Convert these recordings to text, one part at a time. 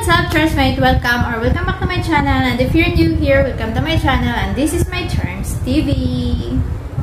what's up, Trustmate? Welcome back to my channel. And if you're new here, welcome to my channel. And this is my Terms TV.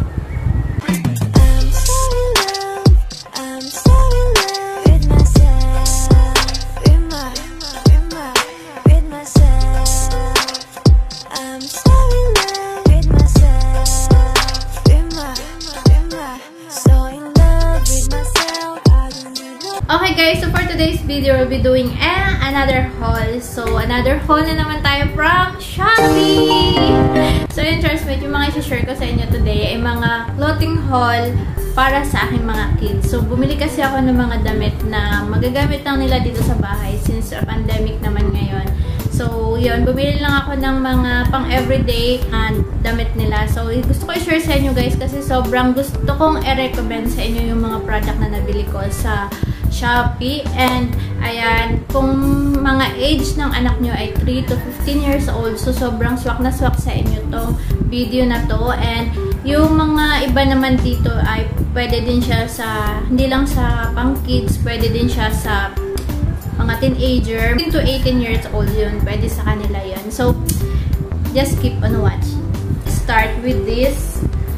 Okay guys, so for today's video, we'll be doing another haul. So, another haul na naman tayo from Shopee! So, yun, Trustmate, yung mga i-share ko sa inyo today ay mga clothing haul para sa aking mga kids. So, bumili kasi ako ng mga damit na magagamit lang nila dito sa bahay since pandemic naman ngayon. So, yun, bumili lang ako ng mga pang-everyday damit nila. So, gusto ko i-share sa inyo guys kasi sobrang gusto kong i-recommend sa inyo yung mga product na nabili ko sa Shopee. And, ayan, kung mga age ng anak nyo ay 3 to 15 years old, so sobrang swak na swak sa inyo tong video na to. And, yung mga iba naman dito ay pwede din siya sa, hindi lang sa pang kids, pwede din siya sa mga teenager. 15 to 18 years old yun, pwede sa kanila yun. So, just keep on watch. Start with this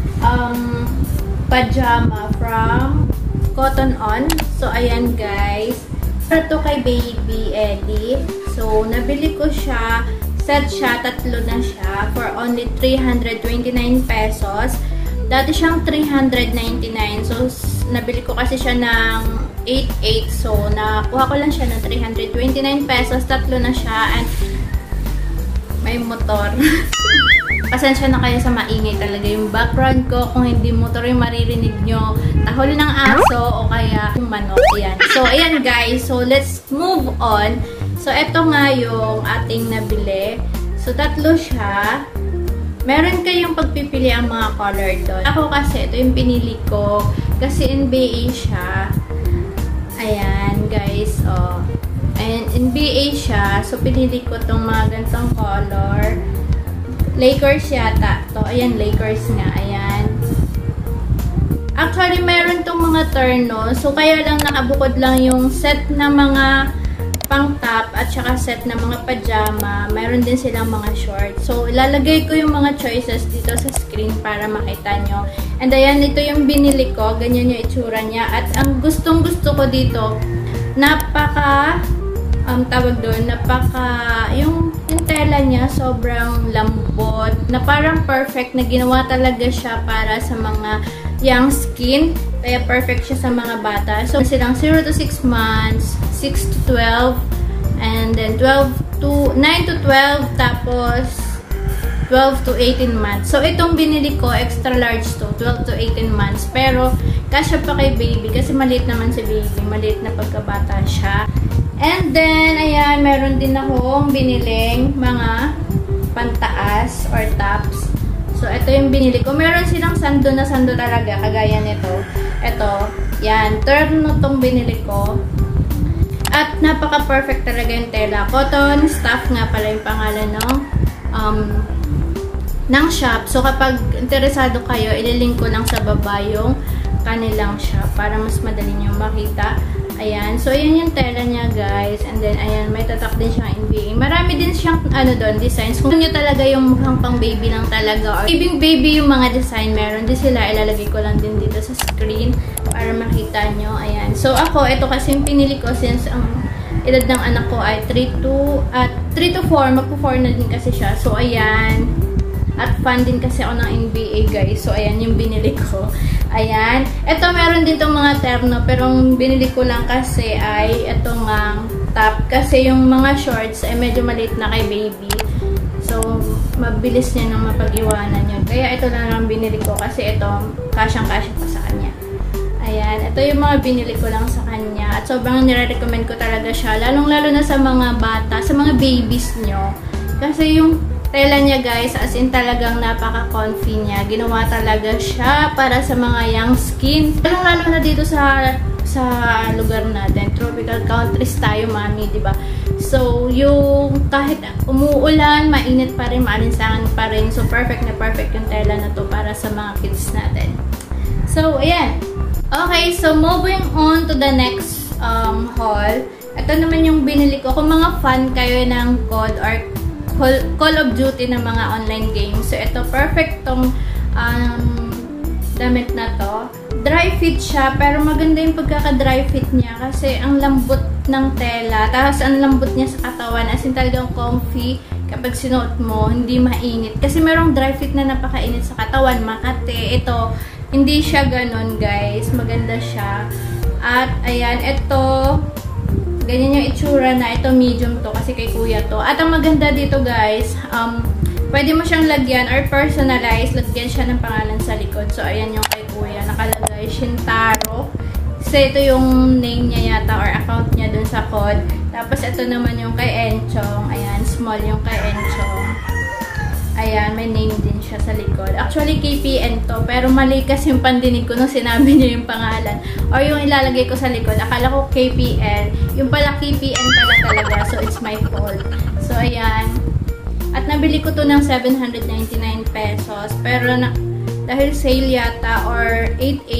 pajama from Cotton On. So, ayan guys. Para to kay Baby Eddie. So, nabili ko siya. Set siya. Tatlo na siya. For only 329 pesos. Dati siyang 399. So, nabili ko kasi siya ng 8.8. So, nakuha ko lang siya ng 329 pesos. Tatlo na siya. And, may motor. Pasensya na kayo sa maingay talaga yung background ko. Kung hindi motor yung maririnig nyo, tahol ng aso o kaya yung manok. Yan. So, ayan guys. So, let's move on. So, eto nga yung ating nabili. So, tatlo siya. Meron kayong pagpipili ang mga color doon. Ako kasi, ito yung pinili ko. Kasi NBA siya. Ayan, guys. Oh. Ayan, NBA siya. So, pinili ko tong mga ganitong color. Lakers yata. To, ayan, Lakers nga. Ayan. Actually, meron tong mga terno. So, kaya lang nakabukod lang yung set na mga pang-top at saka set na mga pajama. Meron din silang mga shorts. So, ilalagay ko yung mga choices dito sa screen para makita nyo. And ayan, ito yung binili ko. Ganyan yung itsura niya. At ang gustong-gusto ko dito, napaka, tawag doon, yung tela niya sobrang lambot, na parang perfect, na ginawa talaga siya para sa mga young skin, kaya perfect siya sa mga bata. So, silang 0 to 6 months, 6 to 12, and then 9 to 12, tapos 12 to 18 months. So, itong binili ko, extra large to, 12 to 18 months. Pero, kasya pa kay baby, kasi maliit naman si baby, maliit na pagkabata siya. And then, ayan, meron din akong biniling mga pantaas or tops. So, ito yung binili ko. Meron silang sando na sando talaga, kagaya nito. Ito, yan, terno tong binili ko. At napaka-perfect talaga yung tela. Cotton Stuff nga pala yung pangalan ng shop. So, kapag interesado kayo, ililink ko lang sa baba yung kanilang shop para mas madali nyo makita. Ayan. So, ayan yung tela niya, guys. And then, ayan, may tatak din siyang NBA. Marami din siyang, doon, designs. Kung nyo talaga yung mukhang pang baby lang talaga, or baby yung mga design, meron din sila. Ilalagay ko lang din dito sa screen para makita nyo. Ayan. So, ako, ito kasi yung pinili ko since ang edad ng anak ko ay 3 to 4. Magpo-4 na din kasi siya. So, ayan. At fan din kasi ako ng NBA, guys. So, ayan yung binili ko. Ayan. Ito, meron din itong mga terno. Pero, ang binili ko lang kasi ay itong top. Kasi yung mga shorts ay medyo maliit na kay baby. So, mabilis niya nang mapag-iwanan yun. Kaya, ito na lang binili ko. Kasi ito, kasyang-kasya pa sa kanya. Ayan. Ito yung mga binili ko lang sa kanya. At sobrang nire-recommend ko talaga siya. Lalong-lalo na sa mga bata, sa mga babies nyo. Kasi yung tela niya, guys, as in talagang napaka-comfy niya. Ginawa talaga siya para sa mga young skin. Lalo na dito sa lugar natin. Tropical countries tayo, mami, diba? So, yung kahit umuulan, mainit pa rin, maalinsangan pa rin. So, perfect na perfect yung tela na to para sa mga kids natin. So, ayan. Okay, so moving on to the next haul. ito naman yung binili ko. Kung mga fan kayo ng COD or Call of Duty na mga online games. So, ito, perfect tong damit na to. Dry fit siya, pero maganda yung pagkaka-dry fit niya kasi ang lambot ng tela. Tapos, ang lambot niya sa katawan. As in, talagang comfy. Kapag sinuot mo, hindi mainit. Kasi merong dry fit na napakainit sa katawan. Makate. Ito, hindi siya ganun, guys. Maganda siya. At, ayan, ito, ganyan yung itsura na. Ito, medium to kasi kay kuya to. At ang maganda dito, guys, pwede mo siyang lagyan or personalize. Lagyan siya ng pangalan sa likod. So, ayan yung kay kuya. Nakalagay, Shintaro. Kasi ito yung name niya yata or account niya dun sa COD. Tapos, ito naman yung kay Enchong. Ayan, small yung kay Enchong. Ayan, may name din siya sa likod. Actually, KPN to. Pero mali kasi yung pandinig ko nung sinabi niya yung pangalan. Or yung ilalagay ko sa likod. Akala ko KPN. Yung pala KPN pala talaga. So, it's my fault. So, ayan. At nabili ko to ng 799 pesos. Pero dahil sale yata or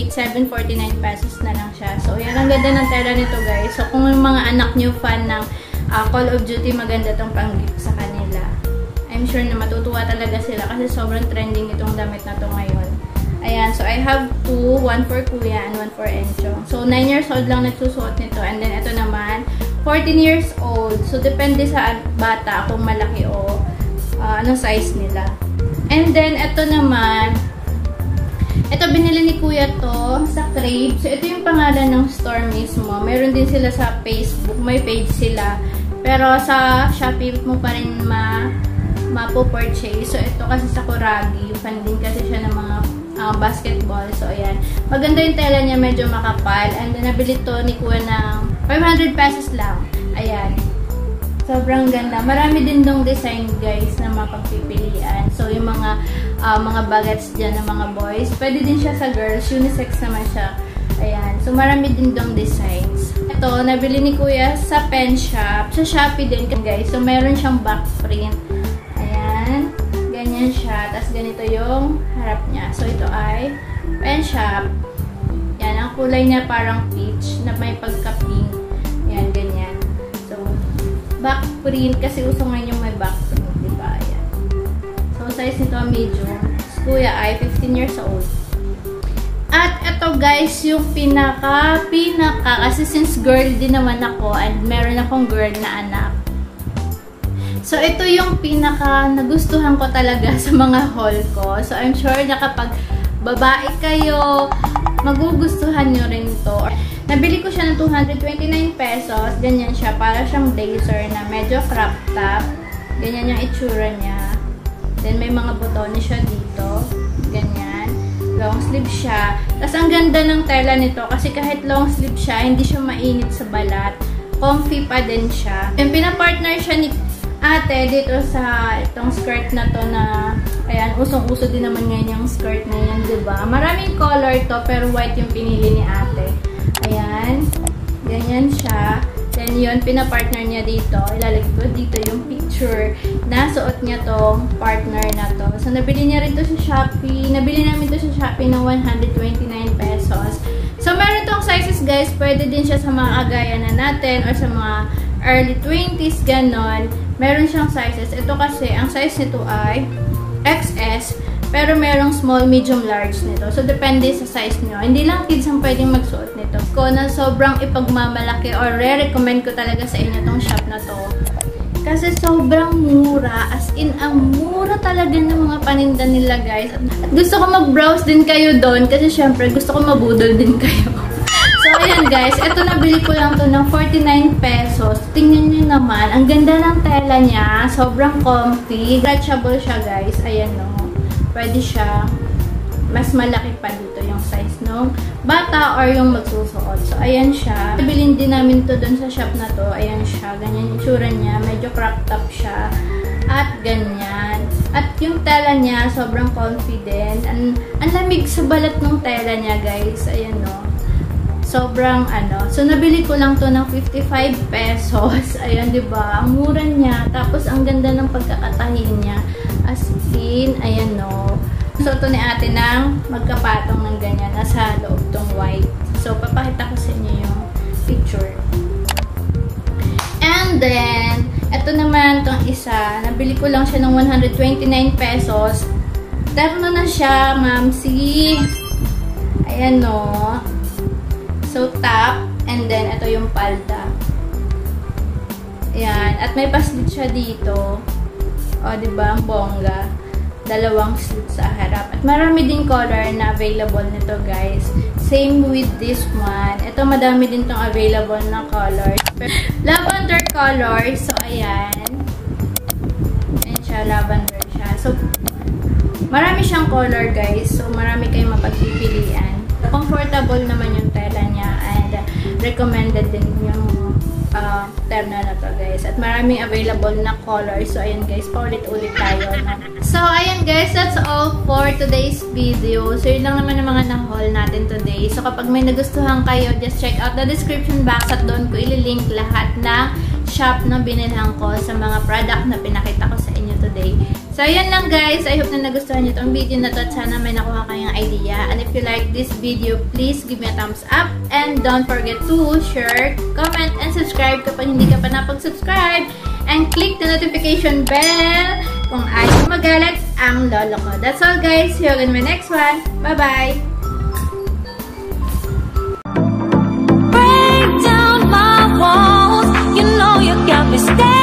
749 pesos na lang siya. So, yan ang ganda ng tela nito, guys. So, kung yung mga anak nyo fan ng Call of Duty, maganda tong pang-gift sa kanila. I'm sure na matutuwa talaga sila kasi sobrang trending itong damit na to ngayon. Ayan, so I have two. One for kuya and one for Enchong. So, 9 years old lang nagsusuot nito. And then, ito naman, 14 years old. So, depende sa bata kung malaki o anong size nila. And then, ito naman, ito binili ni kuya to sa Crave. So, ito yung pangalan ng store mismo. Meron din sila sa Facebook. May page sila. Pero sa Shopee mo pa rin mapo-purchase. So, ito kasi sa Kuragi. Fan din kasi siya ng mga basketball. So, ayan. Maganda yung tela niya. Medyo makapal. And then, nabili to ni kuya ng 500 pesos lang. Ayan. Sobrang ganda. Marami din dong design, guys, na mapagpipilian. So, yung mga bagets dyan ng mga boys. Pwede din siya sa girls. Unisex naman siya. Ayan. So, marami din dong designs. Ito, nabili ni kuya sa pen shop. Sa Shopee din, guys. So, meron siyang back print. Ayan. Ganyan siya. Tapos, ganito yung harap niya. So, ito ay pen shop. Yan. Ang kulay niya parang peach na may pagka-pink. Yan, ganyan. So, back print. Kasi uso ngayon yung may back print. Diba? Ayan. So, size nito medium. Kuya ay 15 years old. At ito, guys, yung pinaka, kasi since girl din naman ako and meron akong girl na anak. So, ito yung pinaka nagustuhan ko talaga sa mga haul ko. So, I'm sure na kapag babae kayo, magugustuhan nyo rin to. Nabili ko siya ng 229 pesos. Ganyan siya. Para siyang blazer na medyo crop top. Ganyan yung itsura niya. Then, may mga butones siya dito. Ganyan. Long sleeve siya. Tapos, ang ganda ng tela nito kasi kahit long sleeve siya, hindi siya mainit sa balat. Comfy pa din siya. And pinapartner siya ni ate dito sa itong skirt na to na, ayan, usong-uso din naman ngayon yung skirt na yan, diba? Maraming color to, pero white yung pinili ni ate. Ayan. Ganyan siya. Then, yun, pinapartner niya dito. Ilalagay ko dito yung picture na suot niya tong partner na to. So, nabili niya rin to sa Shopee. Nabili namin to sa Shopee ng 129 pesos. So, meron tong sizes, guys. Pwede din siya sa mga agaya na natin or sa mga early 20s, ganon. Meron siyang sizes. Ito kasi, ang size nito ay XS. Pero merong small, medium, large nito. So, depende sa size nyo. Hindi lang kids ang pwedeng magsuot nito. Ko na sobrang ipagmamalaki or re-recommend ko talaga sa inyo tong shop na to. Kasi sobrang mura. As in, ang mura talaga ng mga paninda nila, guys. At gusto ko mag-browse din kayo doon. Kasi syempre, gusto ko mabudol din kayo. So, ayan, guys. Ito, nabili ko lang to ng 49 pesos. Tingnan nyo naman. Ang ganda ng tela niya. Sobrang comfy. Stretchable siya, guys. Ayan, no. Pwede siya, mas malaki pa dito yung size ng bata or yung magsusuot. So, ayan siya. Nabilin din namin to dun sa shop na to. Ayan siya. Ganyan yung tsura niya. Medyo crop top siya. At ganyan. At yung tela niya, sobrang confident. Ang lamig sa balat ng tela niya, guys. Ayan, no. Sobrang So, nabili ko lang to ng 55 pesos. Ayan, diba? Ang mura niya. Tapos, ang ganda ng pagkakatahin niya. As in, ayan, no. So, ito ni ate ng magkapatong ng ganyan. Nasa loob tong white. So, papakita ko sa inyo yung picture. then, ito naman tong isa. Nabili ko lang siya ng 129 pesos. Terno na siya, mamsi. Ayan, no. So, top. And then, ito yung palda. Ayan. At may paslit siya dito. O, diba? Ang bongga. Dalawang slit sa harap. At marami din color na available nito, guys. Same with this one. Ito, madami din tong available na color. Lavender color. So, ayan. Ayan siya. Lavender siya. So, marami siyang color, guys. So, marami kayong mapagpipilian. Comfortable naman yung tela niya and recommended din yung terna na to, guys. At maraming available na colors. So, ayan, guys. Paulit-ulit tayo. No? So, ayan, guys. That's all for today's video. So, yun lang naman ang mga na-haul natin today. So, kapag may nagustuhan kayo, just check out the description box at doon ko ililink lahat ng shop na binilhan ko sa mga product na pinakita ko sa inyo today. So, ayan lang, guys. I hope na nagustuhan nyo itong video na to at sana may nakuha kayong idea. And if you like this video, please give me a thumbs up. And don't forget to share, comment, and subscribe kapag hindi ka pa napag-subscribe. And click the notification bell kung ayaw magalit ang lolo ko. That's all, guys. See you in my next one. Bye-bye! Break down my walls. You know you got me staying.